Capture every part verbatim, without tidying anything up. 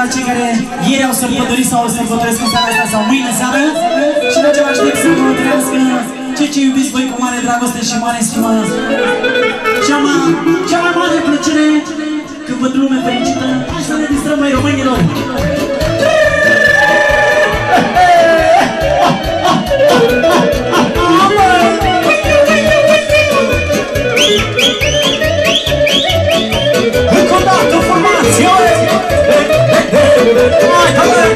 la cei care ieri au sărbătorit sau au sărbătoresc în seara asta sau mâine seară. Și în același timp să vă trăiască cei ce iubiți voi cu mare dragoste și mare stimă. Cea mai, cea mai mare plăcere când văd lume fericită. Hai să ne distrăm, măi, românilor! Încă o dată, formațiune! Hai, hai!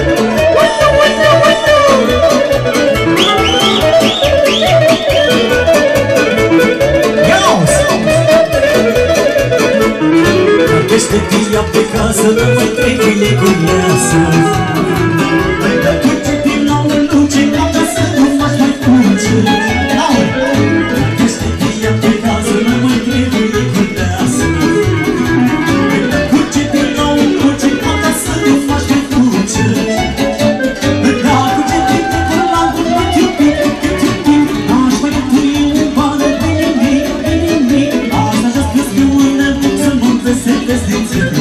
Peste via pe casă, nu mai trebuie cu neasă. Uite din nou în luce, ca să nu faci mai dulce. Peste via pe casă, nu mai trebuie cu neasă. Uite din nou în luce, ca să nu faci mai dulce. Dacă ce timp de până la urmă, iubit, iubit, aș mai tui un bană de nimic, de nimic. Asta și-a spus că mână să mă veselesc din țără.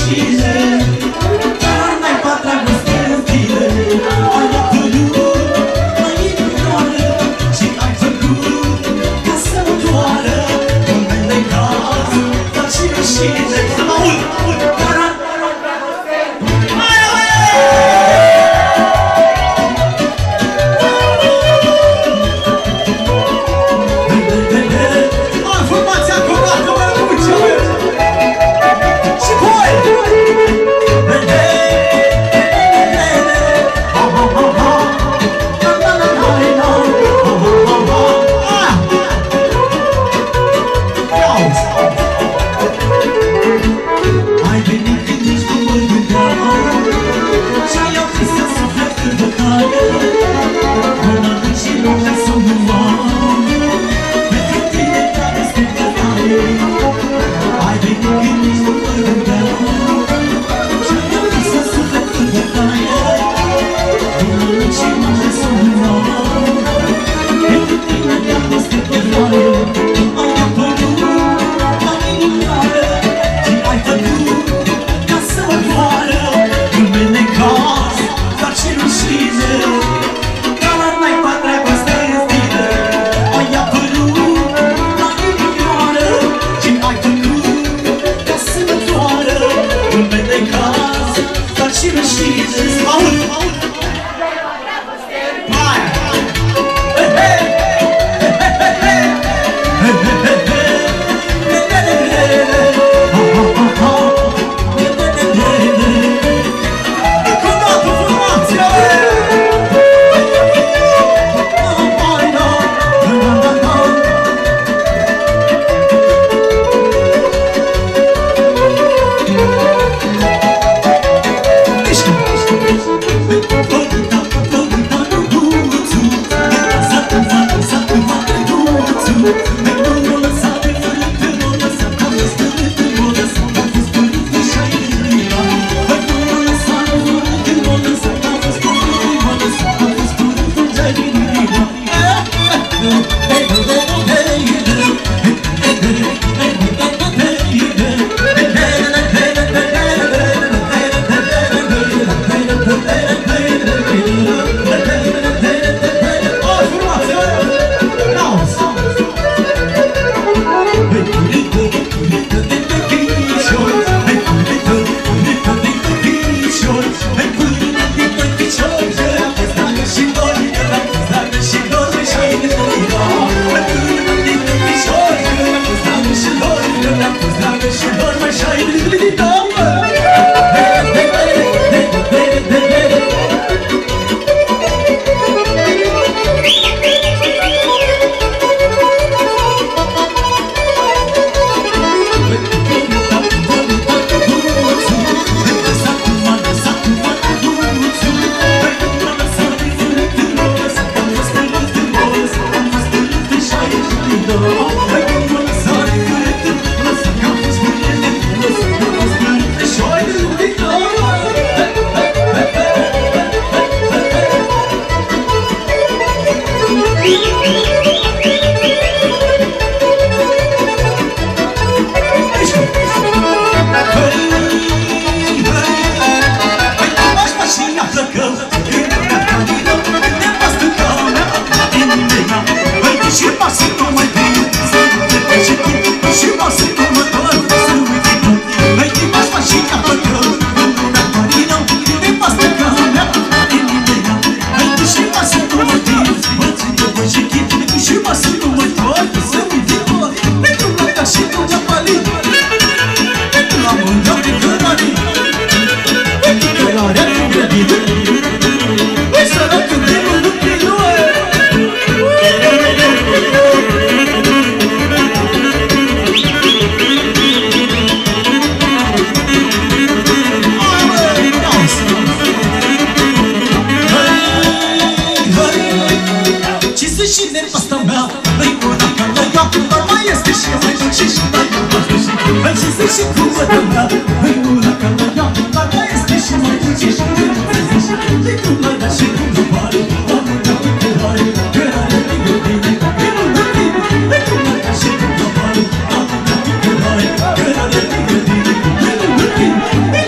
rușine, dar n-ai pat dragoste în tine. Ai apărut la inimioară și ai făcut ca să mă doară. Moment de caz, dar și rușine. Aud, aud, dar Hey!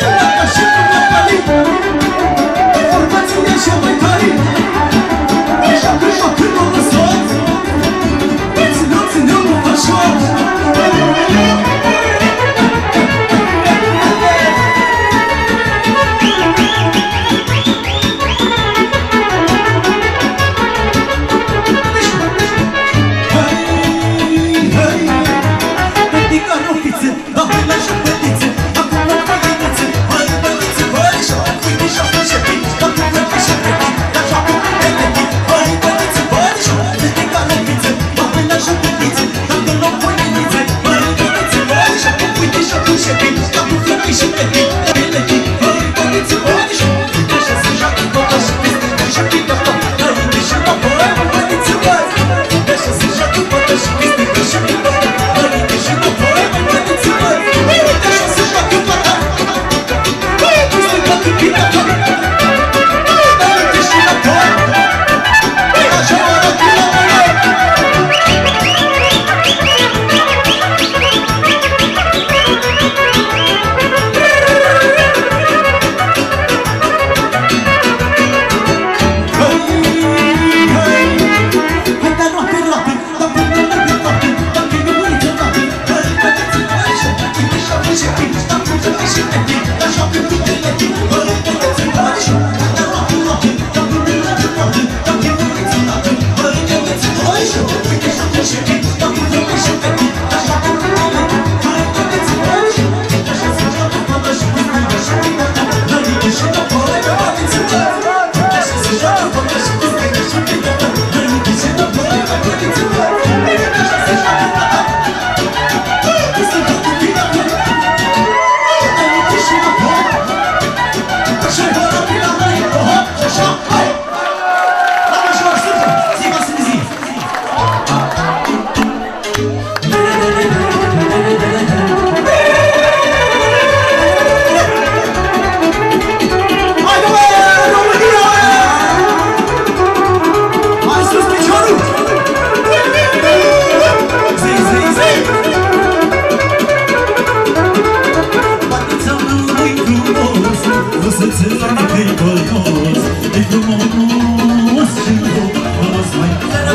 o să-ți înțeleg că-i bănos, e frumos și frumos, mai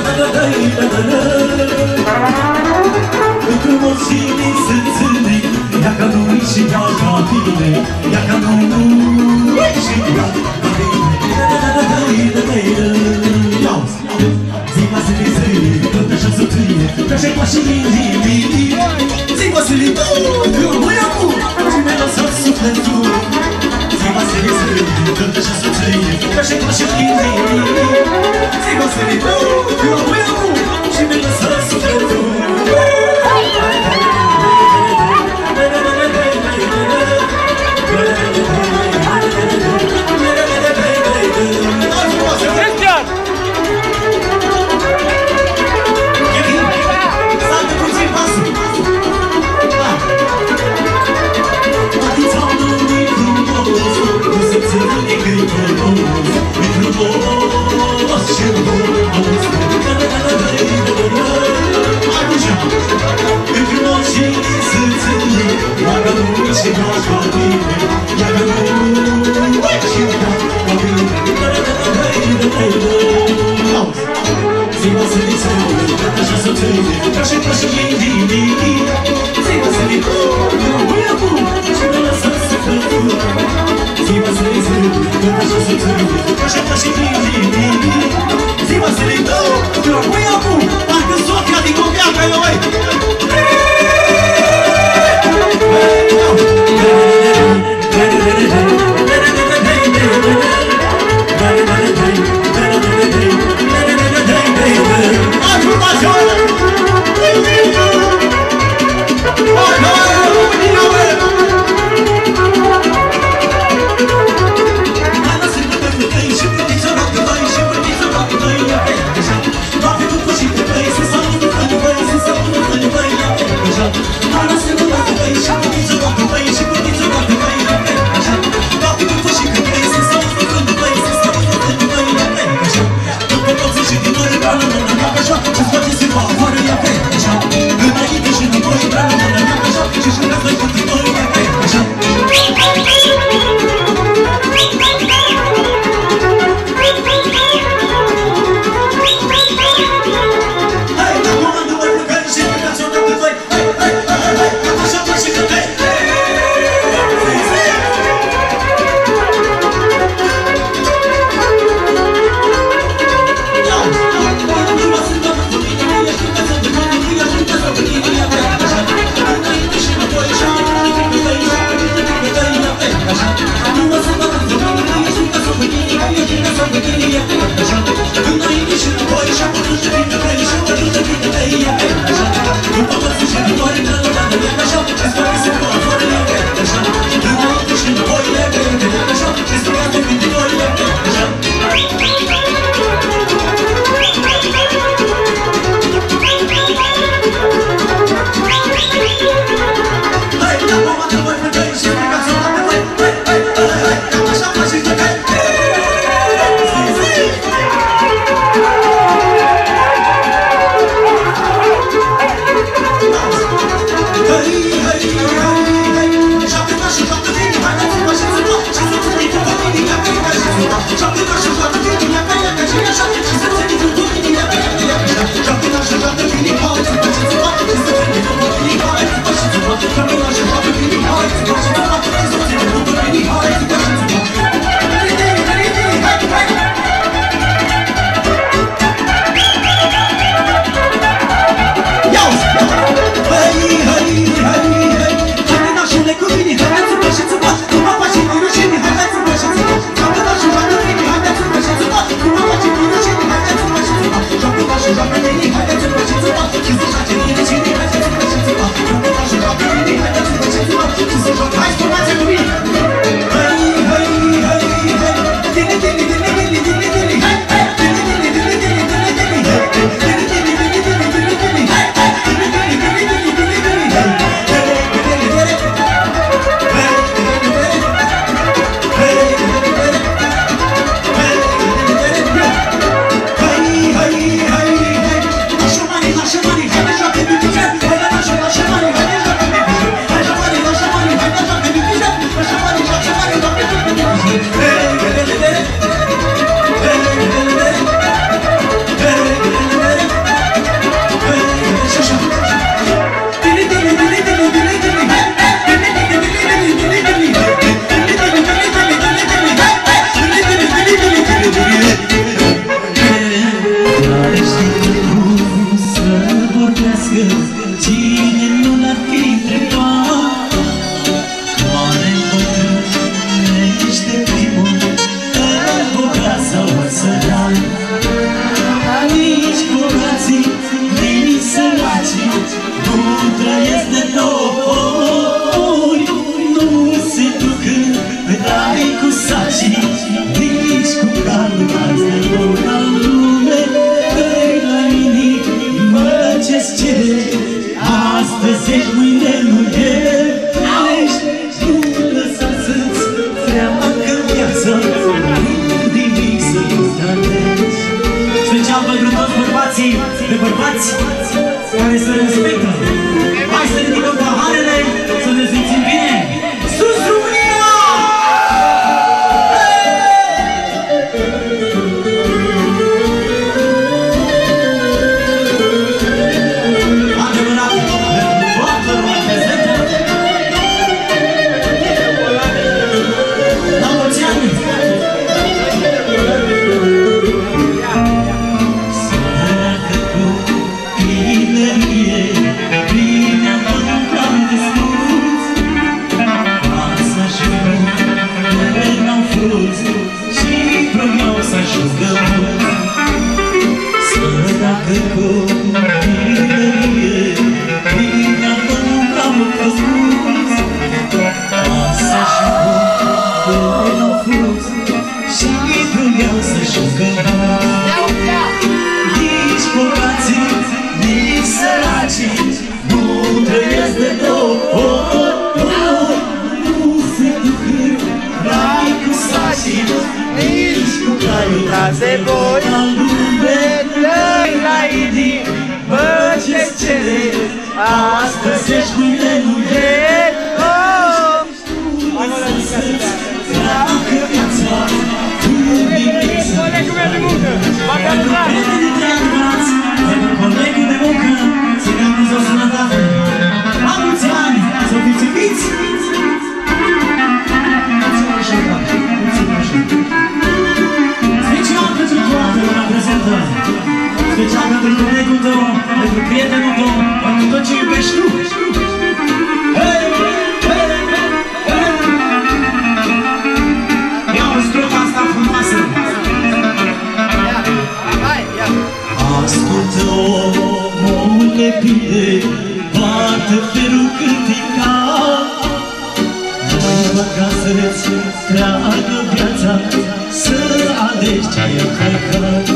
e frumos și mi se înțeleg, ia ca noi și ia ca tine, ia ca noi și ia ca tine. Iauzi! Zi-mă să-i zăi, tot așa să trăie, că așa-i pa și mii. Zi-mă să-i dau, că mă-i acum, și mi-a lăsat sufletul. Zi-mă să-i zăi, tot așa să trăie, că așa-i pa și mii. Zi-mă să-i dau, că mă-i acum, și mi-a lăsat sufletul. It's întreagă viața, nimic să nu tratezi. Special pentru toți bărbații, de bărbați care se respectă. Hai să ridicăm paharele, să ne simțim bine. Sus România! Adevărat, pentru toată lumea prezentă. La mulți ani! Săracă cu tinerie, bine am mâncat de sus. Casa și mântele n-au fost și vreau să jucăm. Săracă cu tinerie, bine am mâncat de sus. Casa și mântele n-au fost și vreau să jucăm. Nici bogații, nici săracii nu trăiesc de două ori. Nu se ducă rai cu sacii, nici cu caiul de voi. la lume. Dă-i la inimi, bă, ce cere, astăzi ești, mâine nu ești. Treacă viața, tu nimic să nu tratezi. Pentru colegul de muncă, să ne Dumnezeu sănătate. La mulți ani, să fiți iubiți! Mulțumim așa, da, mulțumim așa. Special pentru toată lumea prezentă. Special pentru colegul tău, pentru prietenul tău, pentru tot ce iubești tu. Hei, hei, hei! Iau strofa asta frumoasă. Ascultă omule bine, bate ferul cârtica. Noi băga să-ți treacă viața, să alegi ce-ai păcat.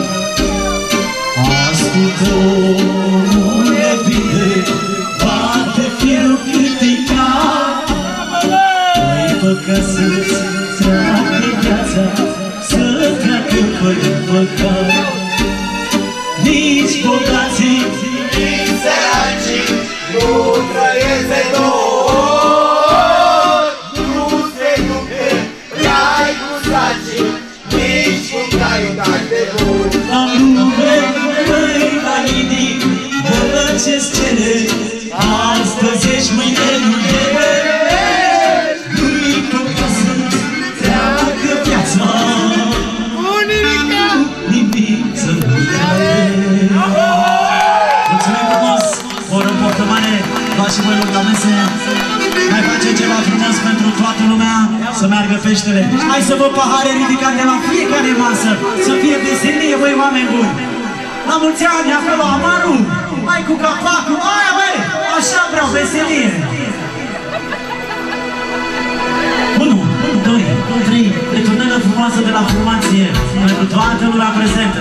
Ascultă omule bine, bate ferul cârtica. Noi băga să-ți treacă viața, să treacă fără păcat. Nici bogații, Nici săracii nu trăiesc de două ori. Nu se ducă rai cu sacii, nici cu caiul de voi. la lume, măi, la inimi, bă, ce-ți cere, astăzi ești, mâine nu ești. Nu-i păcat să-ți treacă viața, nimic să nu tratezi. Mulțumim frumos, oră în poftă mare, luați și voi loc la mese. Mai facem ceva frumos pentru toată lumea, să meargă peștele. Hai să vă pahare ridicate la fiecare masă, să fie veselie, voi oameni buni. La mulți ani, acolo, amarul, hai cu capacul, aia, băi, așa vreau, veselie. unu, doi, trei, returnelă frumoasă de la formație, pentru toată lumea prezentă.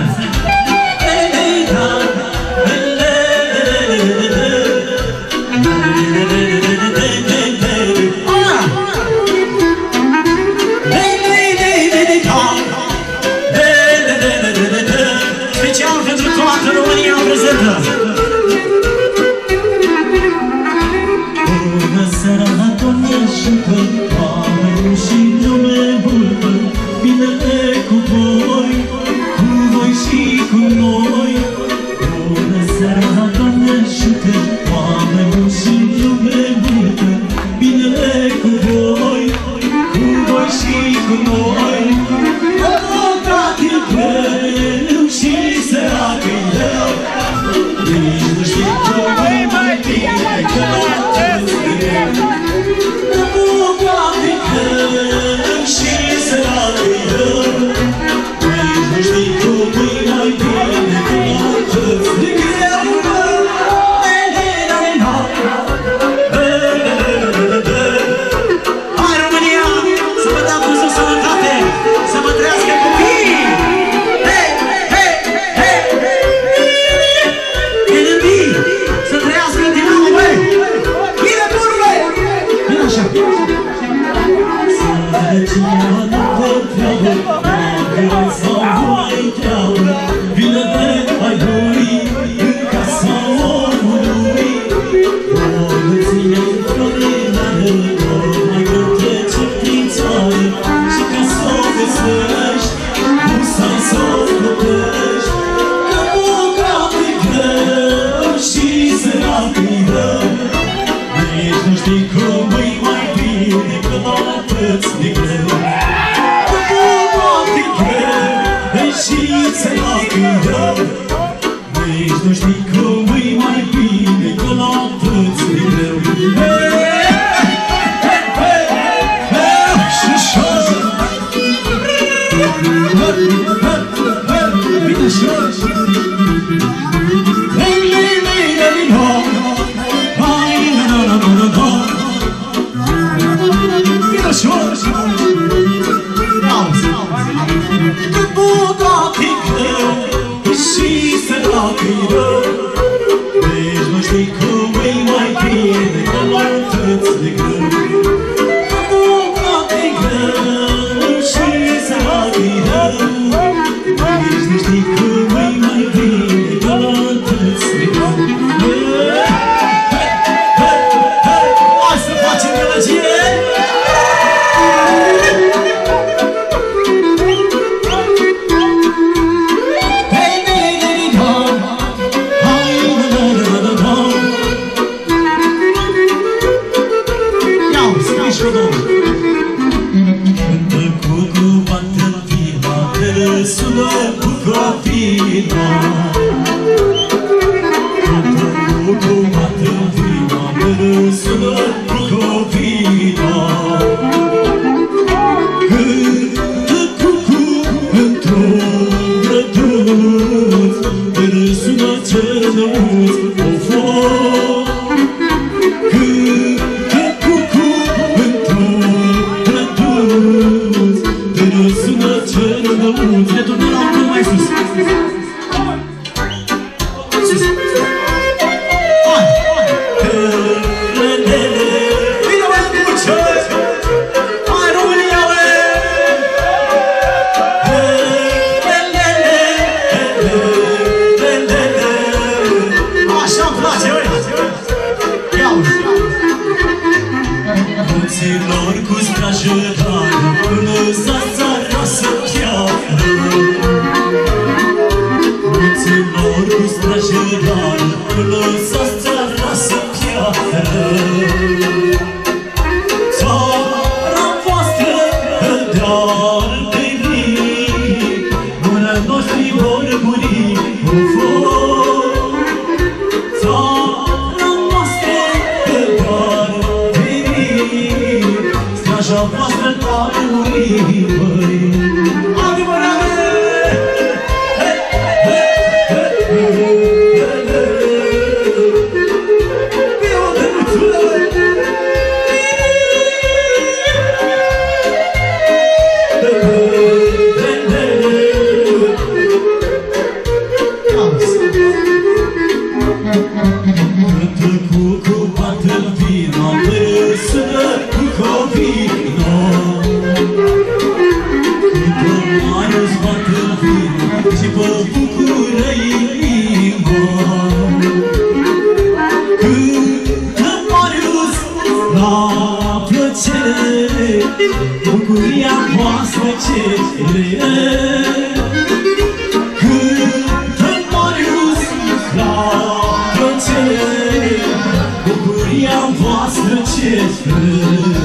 Special pentru toată România prezentă. Bună seara la tonești, oameni și lume bună, binele cu voi, cu voi și cu noi. Bună seara la tonești, oameni și lume bună, binele cu voi, cu voi și cu noi. Bogat-i greu și sărac-i eu, nici nu știi cum mai bine că bogat-i greu și sărac-i eu, nici nu știi cum mai bine că e greu, mă, hai România, să vă dăm cu sănătate, să vă trăiască copii! Hei, hei, hei! Enemy, să trăiască Dinamo, băi! Bine, bunule! Bine așa! Să după treabă, dacă sau voi treabă, vină de ai dori în casa omului. Bogăția florinară, tot mai greu trece prin țară, și ca să o găsești, cum să-i să o plătești. Că bogat-i greu și sărac-i rău, nici nu știi cum îi mai bine, că l-atâți de greu. Că bogat-i greu și sărac-i rău, nici nu știi cum îi mai bine, că l-atâți de greu. Că bogat-i greu și sărac-i rău, nici nu știi cum îi mai bine, că l-atâți de greu. Că bogat-i greu și sărac-i rău, nici nu știi cum îi mai bine, că l-atâți de greu. Hai să facem melodie! Cântă cucu, bată-n vina, te sună Bucovina. Cântă cucu, bată-n vina, te sună Bucovina. Cântă cucu într-un grăduț, te sună cernăuț, o-fo. Ne turnăm la un pic mai sus. Sus. Hai! Bine, bă, bucioși! Hai, România, bă! Așa-mi place, băi! Ia-uzi! Mulților cu strajărare, până s-a țara să piară. Mulților cu strajărare, până s-a țara să piară. Țara voastră de-ar veni, mâna noștri vor muri cu foc. Țara noastră de-ar veni, straja voastră ar muri, băi. Bucuria voastră cere, cântă Marius la plăcere, bucuria voastră cere.